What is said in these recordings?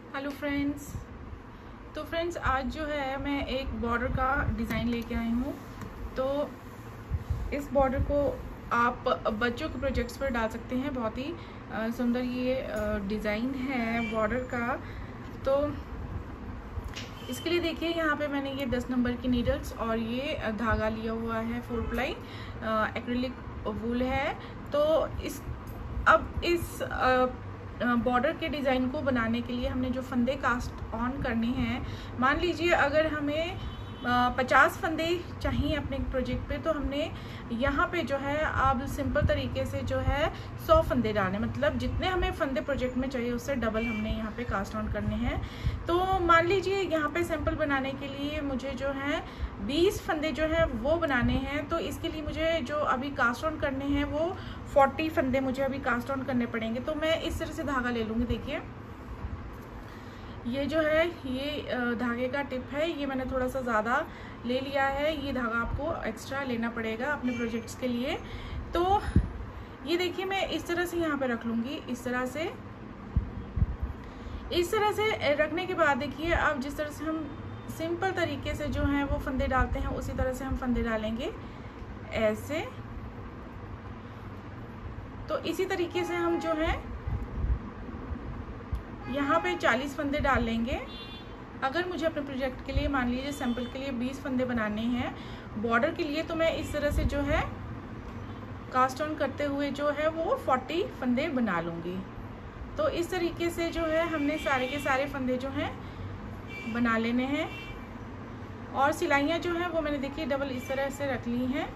Hello friends. तो friends आज जो है मैं एक बॉर्डर का डिज़ाइन लेके आई हूँ। तो इस बॉर्डर को आप बच्चों के प्रोजेक्ट्स पर डाल सकते हैं। बहुत ही सुंदर ये डिज़ाइन है बॉर्डर का। तो इसके लिए देखिए यहाँ पे मैंने ये 10 नंबर की नीडल्स और ये धागा लिया हुआ है 4 प्लाई एक्रिलिक वूल है। तो इस बॉर्डर के डिज़ाइन को बनाने के लिए हमने जो फंदे कास्ट ऑन करने हैं, मान लीजिए अगर हमें 50 फंदे चाहिए अपने प्रोजेक्ट पे, तो हमने यहाँ पे जो है आप सिंपल तरीके से जो है 100 फंदे डालने, मतलब जितने हमें फंदे प्रोजेक्ट में चाहिए उससे डबल हमने यहाँ पे कास्ट ऑन करने हैं। तो मान लीजिए यहाँ पे सैंपल बनाने के लिए मुझे जो है 20 फंदे जो है वो बनाने हैं। तो इसके लिए मुझे जो अभी कास्ट ऑन करने हैं वो 40 फंदे मुझे अभी कास्ट ऑन करने पड़ेंगे। तो मैं इस तरह से धागा ले लूँगी। देखिए ये जो है ये धागे का टिप है, ये मैंने थोड़ा सा ज़्यादा ले लिया है। ये धागा आपको एक्स्ट्रा लेना पड़ेगा अपने प्रोजेक्ट्स के लिए। तो ये देखिए मैं इस तरह से यहाँ पे रख लूँगी। इस तरह से रखने के बाद देखिए अब जिस तरह से हम सिंपल तरीके से जो है वो फंदे डालते हैं उसी तरह से हम फंदे डालेंगे ऐसे। तो इसी तरीके से हम जो है यहाँ पे 40 फंदे डाल लेंगे। अगर मुझे अपने प्रोजेक्ट के लिए मान लीजिए सैंपल के लिए 20 फंदे बनाने हैं बॉर्डर के लिए, तो मैं इस तरह से जो है कास्ट ऑन करते हुए जो है वो 40 फंदे बना लूँगी। तो इस तरीके से जो है हमने सारे के सारे फंदे जो हैं बना लेने हैं। और सिलाइयाँ जो हैं वो मैंने देखिए डबल इस तरह से रख ली हैं।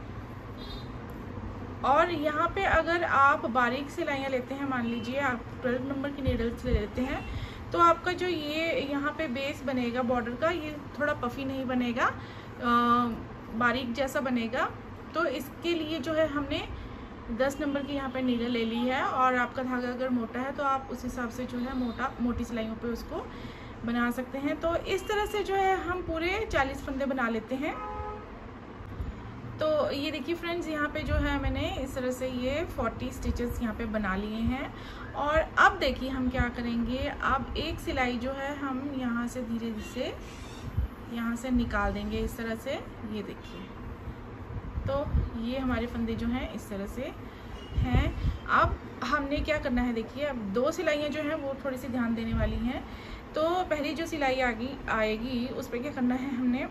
और यहाँ पे अगर आप बारीक सिलाइयाँ लेते हैं, मान लीजिए आप 12 नंबर की नीडल्स ले लेते हैं, तो आपका जो ये यहाँ पे बेस बनेगा बॉर्डर का, ये थोड़ा पफी नहीं बनेगा, बारीक जैसा बनेगा। तो इसके लिए जो है हमने 10 नंबर की यहाँ पे नीडल ले ली है। और आपका धागा अगर मोटा है तो आप उस हिसाब से जो है मोटी सिलाइयों पे उसको बना सकते हैं। तो इस तरह से जो है हम पूरे 40 फंदे बना लेते हैं। तो ये देखिए फ्रेंड्स यहाँ पे जो है मैंने इस तरह से ये 40 स्टिचेस यहाँ पे बना लिए हैं। और अब देखिए हम क्या करेंगे, अब एक सिलाई जो है हम यहाँ से धीरे से यहाँ से निकाल देंगे इस तरह से। ये देखिए तो ये हमारे फंदे जो हैं इस तरह से हैं। अब हमने क्या करना है, देखिए अब 2 सिलाइयाँ जो हैं वो थोड़ी सी ध्यान देने वाली हैं। तो पहली जो सिलाई आएगी उस पर क्या करना है हमने,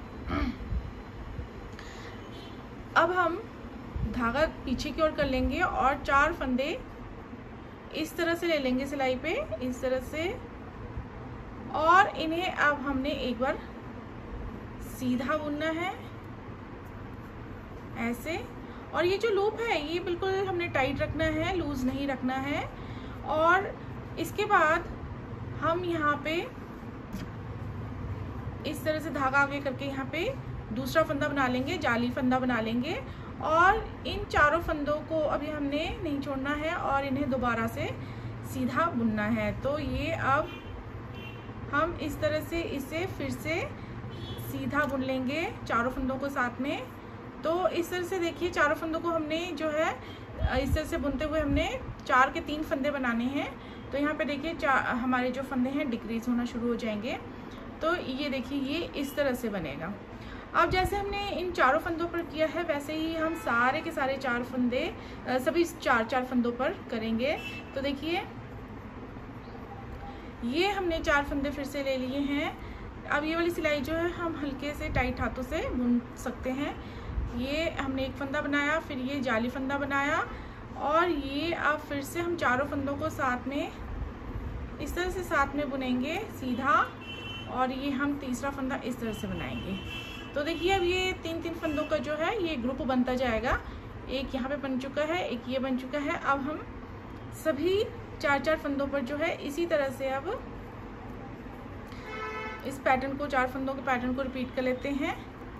अब हम धागा पीछे की ओर कर लेंगे और 4 फंदे इस तरह से ले लेंगे सिलाई पे इस तरह से। और इन्हें अब हमने एक बार सीधा बुनना है ऐसे। और ये जो लूप है ये बिल्कुल हमने टाइट रखना है, लूज नहीं रखना है। और इसके बाद हम यहाँ पे इस तरह से धागा आगे करके यहाँ पे दूसरा फंदा बना लेंगे, जाली फंदा बना लेंगे। और इन 4 फंदों को अभी हमने नहीं छोड़ना है और इन्हें दोबारा से सीधा बुनना है। तो ये अब हम इस तरह से इसे फिर से सीधा बुन लेंगे 4 फंदों को साथ में। तो इस तरह से देखिए 4 फंदों को हमने जो है इस तरह से बुनते हुए हमने 4 के 3 फंदे बनाने हैं। तो यहाँ पे देखिए हमारे जो फंदे हैं डिक्रीज होना शुरू हो जाएंगे। तो ये देखिए ये इस तरह से बनेगा। अब जैसे हमने इन 4 फंदों पर किया है वैसे ही हम सारे के सारे 4 फंदे सभी 4 फंदों पर करेंगे। तो देखिए ये हमने 4 फंदे फिर से ले लिए हैं। अब ये वाली सिलाई जो है हम हल्के से टाइट हाथों से बुन सकते हैं। ये हमने एक फंदा बनाया, फिर ये जाली फंदा बनाया और ये अब फिर से हम 4 फंदों को साथ में इस तरह से साथ में बुनेंगे सीधा। और ये हम तीसरा फंदा इस तरह से बनाएंगे। तो देखिए अब ये 3-3 फंदों का जो है ये ग्रुप बनता जाएगा। एक यहाँ पे बन चुका है, एक ये बन चुका है। अब हम सभी 4-4 फंदों पर जो है इसी तरह से अब इस पैटर्न को 4 फंदों के पैटर्न को रिपीट कर लेते हैं।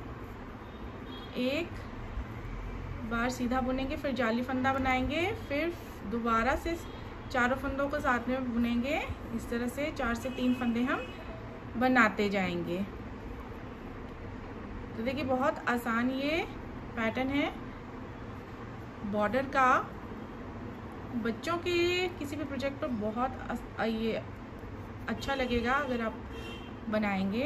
एक बार सीधा बुनेंगे, फिर जाली फंदा बनाएंगे, फिर दोबारा से 4 फंदों को साथ में बुनेंगे। इस तरह से 4 से 3 फंदे हम बनाते जाएंगे। तो देखिए बहुत आसान ये पैटर्न है बॉर्डर का। बच्चों के किसी भी प्रोजेक्ट पर बहुत ये अच्छा लगेगा अगर आप बनाएंगे।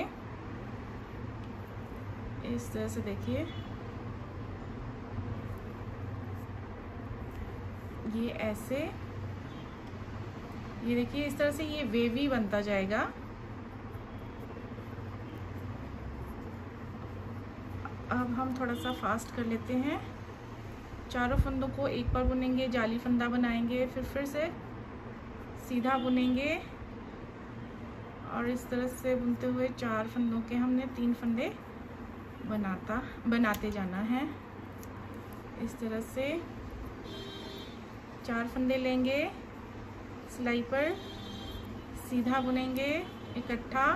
इस तरह से देखिए, ये ऐसे, ये देखिए इस तरह से ये वेवी बनता जाएगा। अब हम थोड़ा सा फास्ट कर लेते हैं। चारों फंदों को एक बार बुनेंगे, जाली फंदा बनाएंगे, फिर से सीधा बुनेंगे और इस तरह से बुनते हुए 4 फंदों के हमने 3 फंदे बनाते जाना है। इस तरह से 4 फंदे लेंगे, सिलाई पर सीधा बुनेंगे, इकट्ठा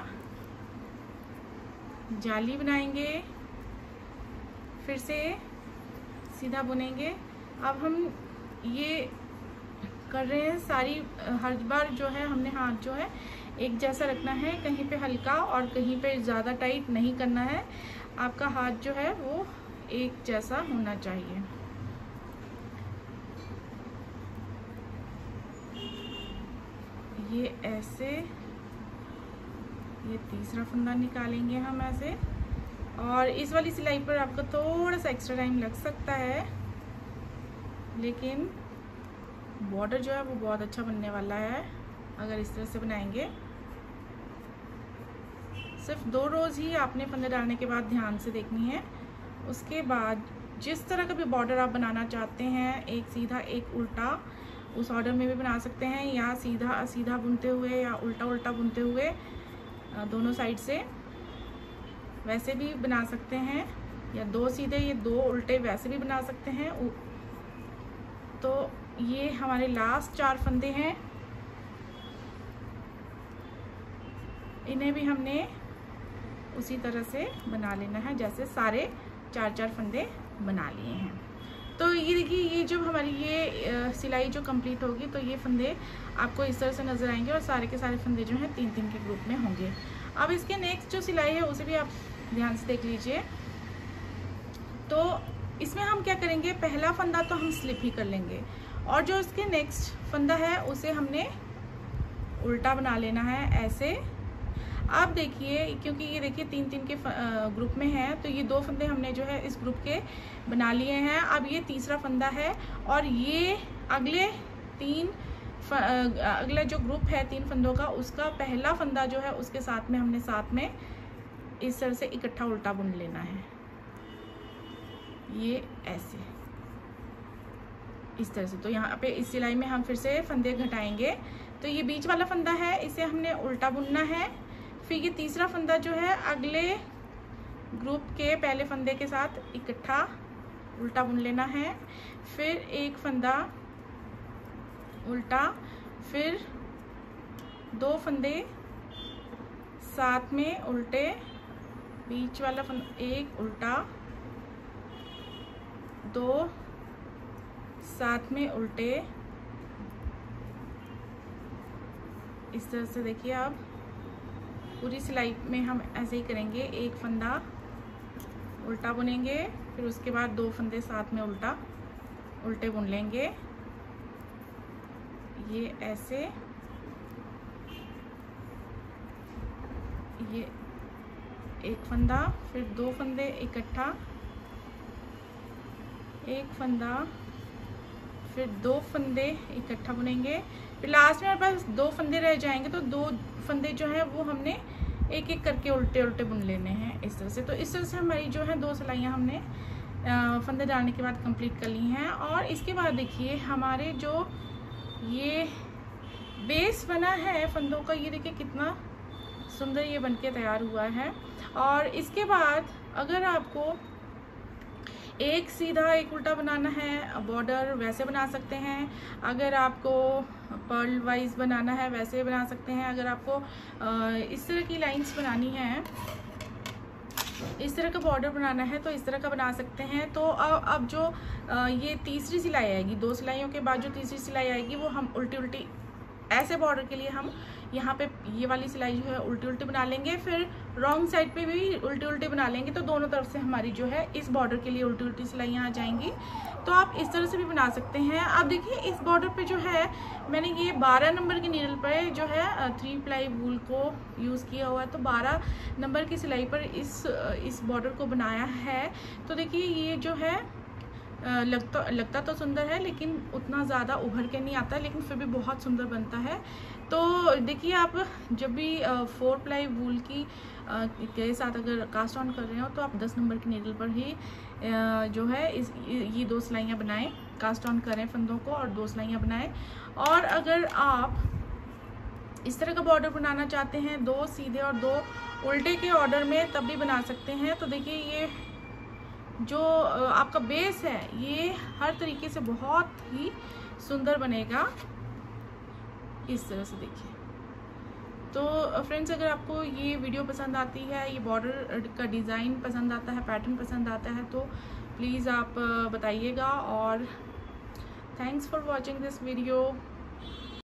जाली बनाएंगे, फिर से सीधा बुनेंगे। अब हम ये कर रहे हैं सारी, हर बार जो है हमने हाथ जो है एक जैसा रखना है, कहीं पे हल्का और कहीं पे ज़्यादा टाइट नहीं करना है। आपका हाथ जो है वो एक जैसा होना चाहिए। ये ऐसे, ये तीसरा फंदा निकालेंगे हम ऐसे, और इस वाली सिलाई पर आपको थोड़ा सा एक्स्ट्रा टाइम लग सकता है, लेकिन बॉर्डर जो है वो बहुत अच्छा बनने वाला है अगर इस तरह से बनाएंगे। सिर्फ 2 रोज़ ही आपने फंदे डालने के बाद ध्यान से देखनी है। उसके बाद जिस तरह का भी बॉर्डर आप बनाना चाहते हैं, एक सीधा एक उल्टा, उस ऑर्डर में भी बना सकते हैं, या सीधा सीधा बुनते हुए या उल्टा उल्टा बुनते हुए दोनों साइड से वैसे भी बना सकते हैं, या 2 सीधे ये 2 उल्टे वैसे भी बना सकते हैं। तो ये हमारे लास्ट 4 फंदे हैं, इन्हें भी हमने उसी तरह से बना लेना है जैसे सारे 4 फंदे बना लिए हैं। तो ये देखिए, ये जो हमारी ये सिलाई जो कंप्लीट होगी तो ये फंदे आपको इस तरह से नज़र आएंगे और सारे के सारे फंदे जो हैं 3-3 के ग्रुप में होंगे। अब इसके नेक्स्ट जो सिलाई है उसे भी आप ध्यान से देख लीजिए। तो इसमें हम क्या करेंगे, पहला फंदा तो हम स्लिप ही कर लेंगे और जो इसके नेक्स्ट फंदा है उसे हमने उल्टा बना लेना है ऐसे। आप देखिए, क्योंकि ये देखिए 3-3 के ग्रुप में है, तो ये 2 फंदे हमने जो है इस ग्रुप के बना लिए हैं। अब ये तीसरा फंदा है और ये अगले अगला जो ग्रुप है 3 फंदों का, उसका पहला फंदा जो है उसके साथ में हमने साथ में इस तरह से इकट्ठा उल्टा बुन लेना है, ये ऐसे इस तरह से। तो यहाँ पे इस सिलाई में हम फिर से फंदे घटाएंगे। तो ये बीच वाला फंदा है, इसे हमने उल्टा बुनना है। फिर ये तीसरा फंदा जो है अगले ग्रुप के पहले फंदे के साथ इकट्ठा उल्टा बुन लेना है। फिर एक फंदा उल्टा, फिर 2 फंदे साथ में उल्टे, बीच वाला फंदा एक उल्टा, 2 साथ में उल्टे। इस तरह से देखिए, आप पूरी सिलाई में हम ऐसे ही करेंगे, एक फंदा उल्टा बुनेंगे, फिर उसके बाद 2 फंदे साथ में उल्टे बुन लेंगे, ये ऐसे। ये एक फंदा, फिर 2 फंदे इकट्ठा, एक फंदा, फिर 2 फंदे इकट्ठा बुनेंगे। फिर लास्ट में हमारे पास 2 फंदे रह जाएंगे, तो 2 फंदे जो है वो हमने एक एक करके उल्टे उल्टे बुन लेने हैं इस तरह से। तो इस तरह से हमारी जो है 2 सिलाइयाँ हमने फंदे डालने के बाद कंप्लीट कर ली हैं। और इसके बाद देखिए हमारे जो ये बेस बना है फंदों का, ये देखिए कितना सुंदर ये बनके तैयार हुआ है। और इसके बाद अगर आपको एक सीधा एक उल्टा बनाना है, बॉर्डर वैसे बना सकते हैं। अगर आपको पर्ल वाइज बनाना है वैसे बना सकते हैं। अगर आपको इस तरह की लाइंस बनानी है, इस तरह का बॉर्डर बनाना है तो इस तरह का बना सकते हैं। तो अब जो ये तीसरी सिलाई आएगी, 2 सिलाइयों के बाद जो तीसरी सिलाई आएगी वो हम उल्टी उल्टी ऐसे बॉर्डर के लिए हम यहाँ पे ये वाली सिलाई जो है उल्टी उल्टी बना लेंगे, फिर रॉन्ग साइड पे भी उल्टी उल्टी बना लेंगे, तो दोनों तरफ से हमारी जो है इस बॉर्डर के लिए उल्टी उल्टी सिलाइयाँ आ जाएंगी। तो आप इस तरह से भी बना सकते हैं। अब देखिए इस बॉर्डर पे जो है मैंने ये 12 नंबर की नीडल पे जो है 3 प्लाई वूल को यूज़ किया हुआ है, तो 12 नंबर की सिलाई पर इस बॉर्डर को बनाया है। तो देखिए ये जो है लगता तो सुंदर है, लेकिन उतना ज़्यादा उभर के नहीं आता, लेकिन फिर भी बहुत सुंदर बनता है। तो देखिए आप जब भी 4 प्लाई वूल की के साथ अगर कास्ट ऑन कर रहे हो तो आप 10 नंबर की नीडल पर ही जो है ये 2 सिलाइयाँ बनाएं, कास्ट ऑन करें फंदों को और 2 सिलाइयाँ बनाएं। और अगर आप इस तरह का बॉर्डर बनाना चाहते हैं 2 सीधे और 2 उल्टे के ऑर्डर में, तब भी बना सकते हैं। तो देखिए ये जो आपका बेस है ये हर तरीके से बहुत ही सुंदर बनेगा इस तरह से। देखिए तो फ्रेंड्स, अगर आपको ये वीडियो पसंद आती है, ये बॉर्डर का डिज़ाइन पसंद आता है, पैटर्न पसंद आता है, तो प्लीज़ आप बताइएगा। और thanks for watching this video.